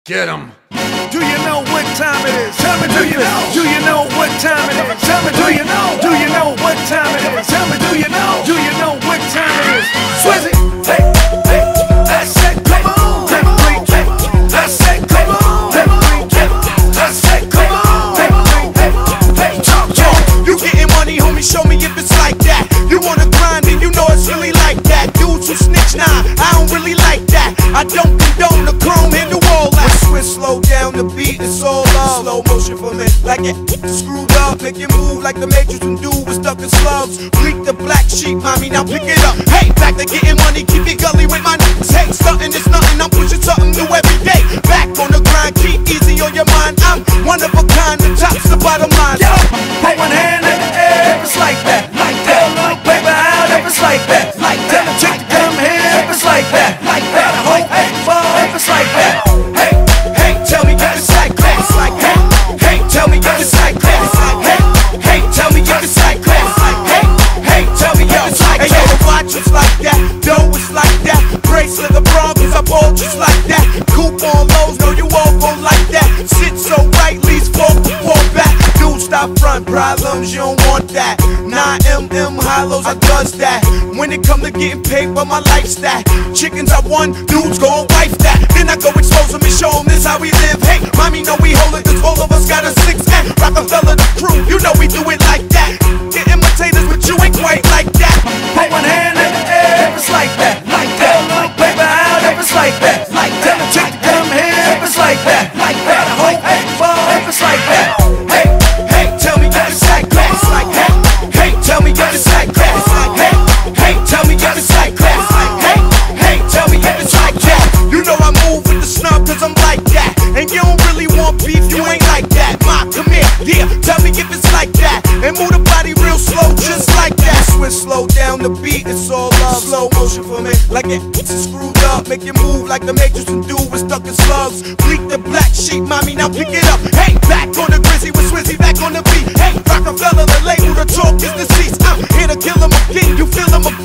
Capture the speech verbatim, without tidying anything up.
Get 'em. Do you know what time it is? Tell me, do you know? Do you know what time it is? Tell me, do you know? Do you know what time it is? Tell me, do you know? Do you know what time it is? Swizzy, hey, hey, I said come on, hey, hey, I said come on, hey, hey, I said come on, hey, hey, hey, talk, talk. You getting money, homie? Show me if it's like that. You wanna grind and you know it's really like that. Dudes who snitch, nah, I don't really like that. I don't condone the chrome handle wall. Swizz slow down the beat, it's all love. Slow motion for me, like it screwed up. Make you move like the Matrix and do with duckin slugs. Bleek the black sheep, mommy, now pick it up. Hey, back to getting money, keep it gully with my niggas. Hey, stuntin' is nothing, I'm pushing something new every day. Back on the grind, keep easy on your mind. I'm one of a kind, the top's the bottom line. Yo, put one hand in the air if it's like that, like that. Little paper out if it's like that, like that. Chick to come here if it's like that, like that. Hope ball if it's like that. Hey, hey, tell me if it's like that. It's like that. Hey, tell me if it's like that. It's like that. Hey, tell me if it's like that. It's like that. Hey, tell me if it's like that. Hey, yo, the watch is like that, dough is like that. Bracelet the Broncos, I ball just like that. Coupon lows, know you all go like that. Sit so right, leaves fork to fall back. Dude, stop front problems, you don't want that. nine M M hollows, I does that. When it come to getting paper, my lifestyle. Chickens I won, dudes gon' wife that. Then I go expose them and show them this how we live. Hey, mommy know we hold it, cause all of us got a six pack. Rockefeller the crew, you know we do it like that. Get imitators, but you ain't quite like that. Put one hand in the air if it's like that, like that. Little paper out if it's like that, like that. Chick to come here if it's like that, like that. Hope ball if it's like that. Hey, hey, tell me if it's like that. It's like that. Hey, tell me if it's like that. It's like that. Hey, tell me if it's like that. It's like hey, hey, tell me if it's like that. You know I move with the snub cause I'm like that. And you don't really want beef, you ain't like that. Ma, come here, yeah, tell me if it's like that. And move the body real slow, just like that. Swizz slow down the beat, it's all love. Slow motion for me, like it's screwed up. Make you move like the Matrix and do with duckin slugs. Bleek the black sheep, mommy, now pick it up. Hey, back on the Grizzly with Swizzy, back on the beat. Hey, Rockefeller, the label, the talk is the seats. I'm here to kill him again, you feel him again.